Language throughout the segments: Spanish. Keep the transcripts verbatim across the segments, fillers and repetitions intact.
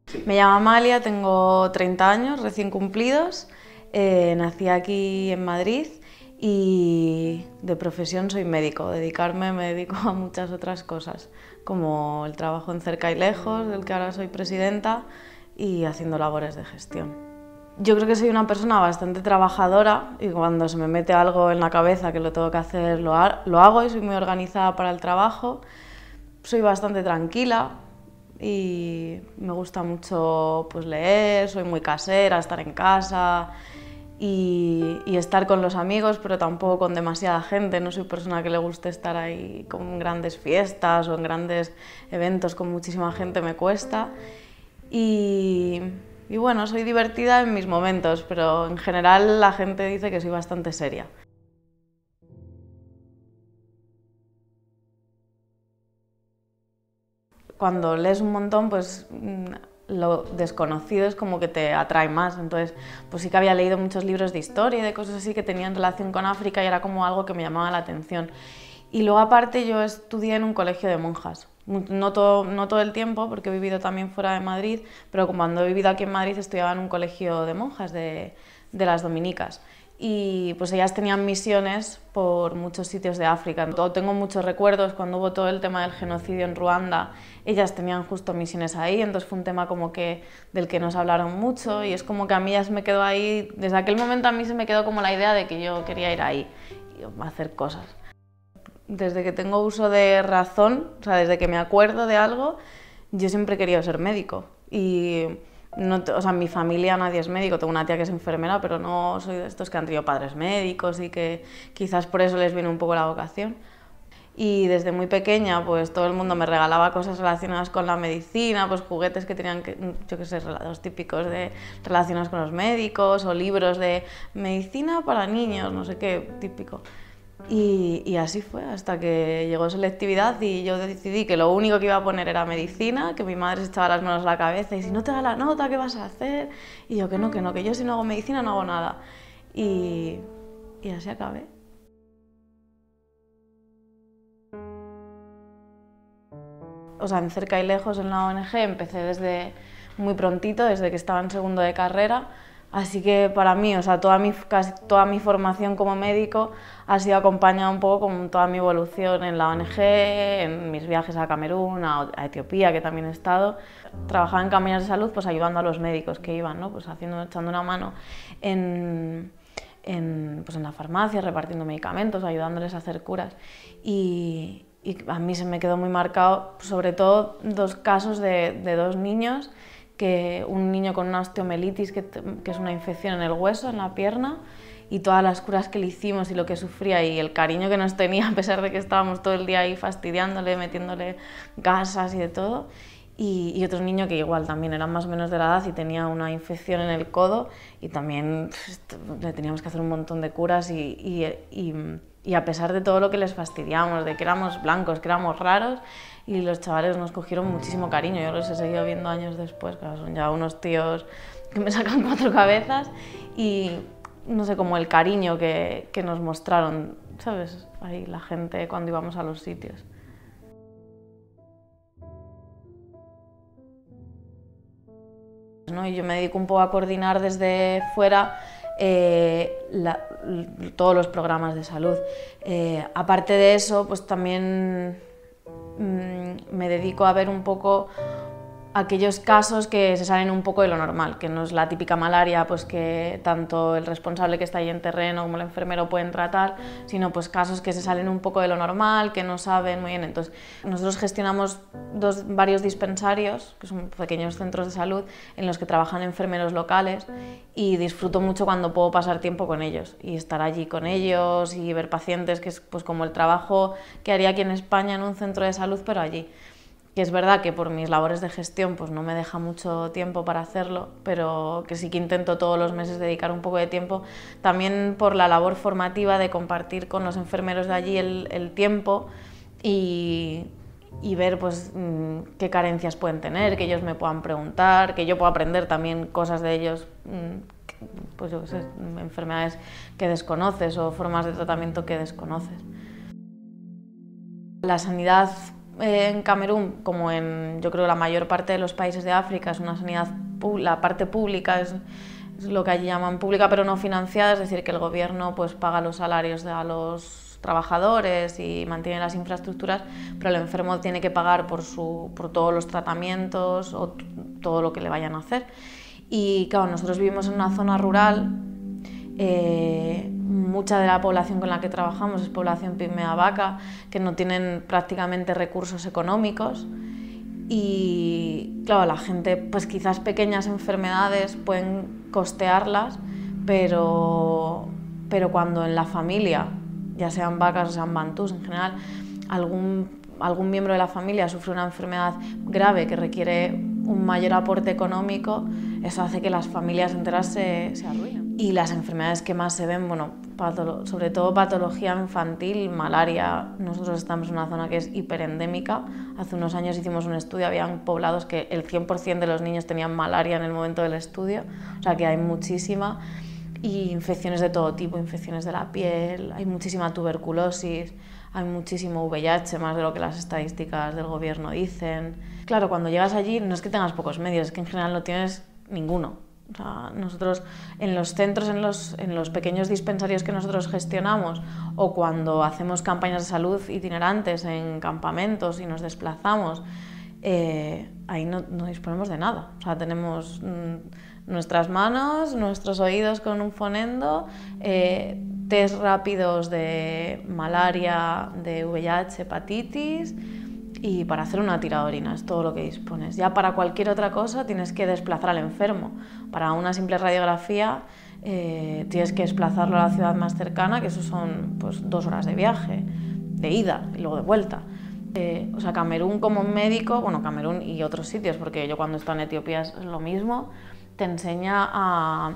Me llamo Amalia, tengo treinta años recién cumplidos, eh, nací aquí en Madrid y de profesión soy médico. Dedicarme me dedico a muchas otras cosas, como el trabajo en Cerca y Lejos, del que ahora soy presidenta, y haciendo labores de gestión. Yo creo que soy una persona bastante trabajadora y cuando se me mete algo en la cabeza que lo tengo que hacer, lo, ha lo hago y soy muy organizada para el trabajo. Soy bastante tranquila y me gusta mucho pues, leer, soy muy casera, estar en casa y, y estar con los amigos, pero tampoco con demasiada gente. No soy persona que le guste estar ahí con grandes fiestas o en grandes eventos con muchísima gente, me cuesta. Y, y bueno, soy divertida en mis momentos, pero en general la gente dice que soy bastante seria. Cuando lees un montón, pues lo desconocido es como que te atrae más. Entonces, pues sí que había leído muchos libros de historia y de cosas así que tenían relación con África y era como algo que me llamaba la atención. Y luego aparte yo estudié en un colegio de monjas. No todo, no todo el tiempo, porque he vivido también fuera de Madrid, pero cuando he vivido aquí en Madrid estudiaba en un colegio de monjas de, de las dominicas. Y pues ellas tenían misiones por muchos sitios de África. Tengo muchos recuerdos cuando hubo todo el tema del genocidio en Ruanda, ellas tenían justo misiones ahí, entonces fue un tema como que del que nos hablaron mucho y es como que a mí ya se me quedó ahí, desde aquel momento a mí se me quedó como la idea de que yo quería ir ahí y hacer cosas. Desde que tengo uso de razón, o sea, desde que me acuerdo de algo, yo siempre he querido ser médico y no, o sea, en mi familia nadie es médico, tengo una tía que es enfermera, pero no soy de estos que han tenido padres médicos y que quizás por eso les viene un poco la vocación. Y desde muy pequeña, pues todo el mundo me regalaba cosas relacionadas con la medicina, pues juguetes que tenían, que, yo qué sé, los típicos de relacionados con los médicos o libros de medicina para niños, no sé qué, típico. Y, y así fue, hasta que llegó selectividad y yo decidí que lo único que iba a poner era medicina, que mi madre se echaba las manos a la cabeza y si no te da la nota, ¿qué vas a hacer? Y yo que no, que no, que yo si no hago medicina no hago nada. Y, y así acabé. O sea, en Cerca y Lejos, en la O N G, empecé desde muy prontito, desde que estaba en segundo de carrera. Así que para mí, o sea, toda mi, casi toda mi formación como médico ha sido acompañada un poco con toda mi evolución en la O N G, en mis viajes a Camerún, a, a Etiopía, que también he estado. Trabajaba en campañas de salud, pues ayudando a los médicos que iban, ¿no? Pues haciendo, echando una mano en, en, pues en la farmacia, repartiendo medicamentos, ayudándoles a hacer curas. Y, y a mí se me quedó muy marcado, sobre todo, dos casos de, de dos niños, que un niño con una osteomelitis, que, que es una infección en el hueso, en la pierna, y todas las curas que le hicimos y lo que sufría y el cariño que nos tenía a pesar de que estábamos todo el día ahí fastidiándole, metiéndole gasas y de todo. Y, y otro niño que igual también era más o menos de la edad y tenía una infección en el codo y también pues, le teníamos que hacer un montón de curas y, y, y, y a pesar de todo lo que les fastidiamos, de que éramos blancos, que éramos raros, y los chavales nos cogieron muchísimo cariño. Yo los he seguido viendo años después, claro, son ya unos tíos que me sacan cuatro cabezas y no sé, como el cariño que, que nos mostraron, ¿sabes? Ahí la gente cuando íbamos a los sitios. ¿No? Y yo me dedico un poco a coordinar desde fuera eh, la, todos los programas de salud. Eh, aparte de eso, pues también me dedico a ver un poco aquellos casos que se salen un poco de lo normal, que no es la típica malaria pues que tanto el responsable que está ahí en terreno como el enfermero pueden tratar, sino pues casos que se salen un poco de lo normal, que no saben muy bien. Entonces, nosotros gestionamos dos, varios dispensarios, que son pequeños centros de salud, en los que trabajan enfermeros locales y disfruto mucho cuando puedo pasar tiempo con ellos y estar allí con ellos y ver pacientes, que es pues como el trabajo que haría aquí en España en un centro de salud, pero allí. Que es verdad que por mis labores de gestión pues no me deja mucho tiempo para hacerlo, pero que sí que intento todos los meses dedicar un poco de tiempo, también por la labor formativa de compartir con los enfermeros de allí el, el tiempo y, y ver pues, qué carencias pueden tener, que ellos me puedan preguntar, que yo pueda aprender también cosas de ellos, pues yo qué sé, enfermedades que desconoces o formas de tratamiento que desconoces. La sanidad eh, en Camerún, como en yo creo la mayor parte de los países de África, es una sanidad, la parte pública es, es lo que allí llaman pública pero no financiada, es decir, que el gobierno pues paga los salarios de a los trabajadores y mantiene las infraestructuras, pero el enfermo tiene que pagar por, su, por todos los tratamientos o todo lo que le vayan a hacer. Y claro, nosotros vivimos en una zona rural, eh, mucha de la población con la que trabajamos es población pigmea vaca, que no tienen prácticamente recursos económicos y claro, la gente, pues quizás pequeñas enfermedades pueden costearlas, pero, pero cuando en la familia, ya sean vacas o sean bantús en general, algún, algún miembro de la familia sufre una enfermedad grave que requiere un mayor aporte económico, eso hace que las familias enteras se, se arruinen. Y las enfermedades que más se ven, bueno, sobre todo patología infantil, malaria. Nosotros estamos en una zona que es hiperendémica. Hace unos años hicimos un estudio, habían poblados que el cien por cien de los niños tenían malaria en el momento del estudio, o sea que hay muchísima. Y infecciones de todo tipo, infecciones de la piel, hay muchísima tuberculosis, hay muchísimo V I H, más de lo que las estadísticas del gobierno dicen. Claro, cuando llegas allí no es que tengas pocos medios, es que en general no tienes ninguno. O sea, nosotros en los centros, en los, en los pequeños dispensarios que nosotros gestionamos o cuando hacemos campañas de salud itinerantes en campamentos y nos desplazamos, eh, ahí no, no disponemos de nada. O sea, tenemos mmm, nuestras manos, nuestros oídos con un fonendo, eh, test rápidos de malaria, de V I H, hepatitis, y para hacer una tira de orina es todo lo que dispones. Ya para cualquier otra cosa tienes que desplazar al enfermo. Para una simple radiografía eh, tienes que desplazarlo a la ciudad más cercana, que eso son pues, dos horas de viaje, de ida y luego de vuelta. Eh, o sea, Camerún como médico, bueno, Camerún y otros sitios, porque yo cuando he estado en Etiopía es lo mismo, te enseña a,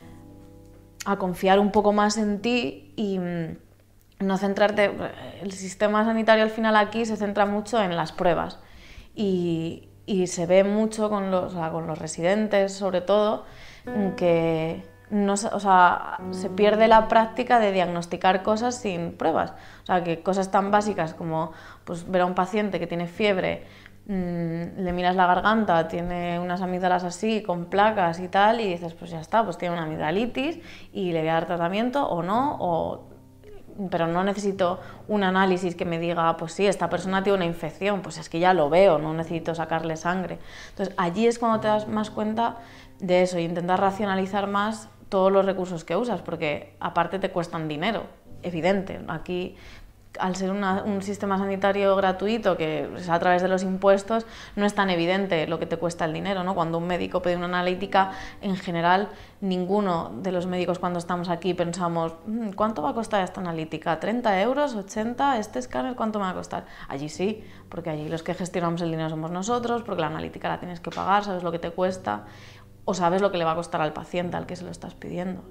a confiar un poco más en ti y no centrarte. El sistema sanitario al final aquí se centra mucho en las pruebas y, y se ve mucho con los, o sea, con los residentes sobre todo que no, o sea, se pierde la práctica de diagnosticar cosas sin pruebas. O sea, que cosas tan básicas como pues, ver a un paciente que tiene fiebre, mmm, le miras la garganta, tiene unas amígdalas así, con placas y tal, y dices, pues ya está, pues tiene una amigdalitis y le voy a dar tratamiento o no, o pero no necesito un análisis que me diga, pues sí, esta persona tiene una infección, pues es que ya lo veo, no necesito sacarle sangre. Entonces allí es cuando te das más cuenta de eso y intentar racionalizar más todos los recursos que usas, porque aparte te cuestan dinero, evidente. Aquí, al ser una, un sistema sanitario gratuito, que es a través de los impuestos, no es tan evidente lo que te cuesta el dinero, ¿no? Cuando un médico pide una analítica, en general, ninguno de los médicos cuando estamos aquí pensamos, ¿cuánto va a costar esta analítica? ¿treinta euros? ¿ochenta? ¿Este escáner cuánto me va a costar? Allí sí, porque allí los que gestionamos el dinero somos nosotros, porque la analítica la tienes que pagar, sabes lo que te cuesta, o sabes lo que le va a costar al paciente al que se lo estás pidiendo.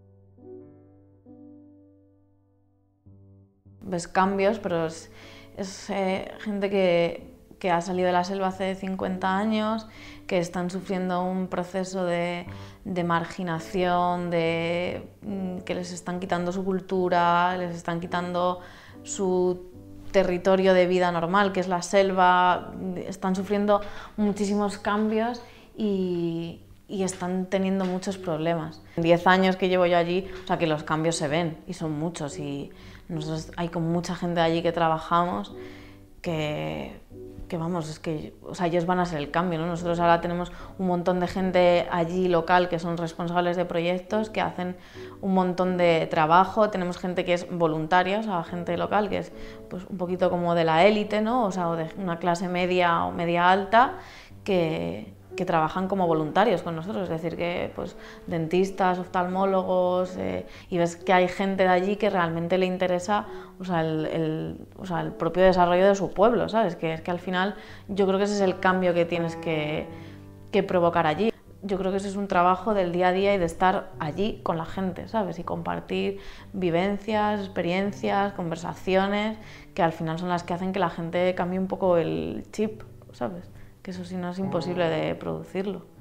Ves cambios, pero es, es eh, gente que, que ha salido de la selva hace cincuenta años, que están sufriendo un proceso de, de marginación, de, que les están quitando su cultura, les están quitando su territorio de vida normal, que es la selva, están sufriendo muchísimos cambios y, y están teniendo muchos problemas. En diez años que llevo yo allí, o sea que los cambios se ven y son muchos y nosotros hay con mucha gente allí que trabajamos que, que vamos, es que o sea, ellos van a ser el cambio, ¿no? Nosotros ahora tenemos un montón de gente allí local que son responsables de proyectos, que hacen un montón de trabajo, tenemos gente que es voluntaria, o sea, gente local que es pues, un poquito como de la élite, ¿no? O sea, o de una clase media o media alta, que que trabajan como voluntarios con nosotros, es decir, que pues, dentistas, oftalmólogos, eh, y ves que hay gente de allí que realmente le interesa o sea, el, el, o sea, el propio desarrollo de su pueblo, ¿sabes? Que es que al final yo creo que ese es el cambio que tienes que, que provocar allí. Yo creo que ese es un trabajo del día a día y de estar allí con la gente, ¿sabes? Y compartir vivencias, experiencias, conversaciones, que al final son las que hacen que la gente cambie un poco el chip, ¿sabes? Que eso sí no es imposible de producirlo.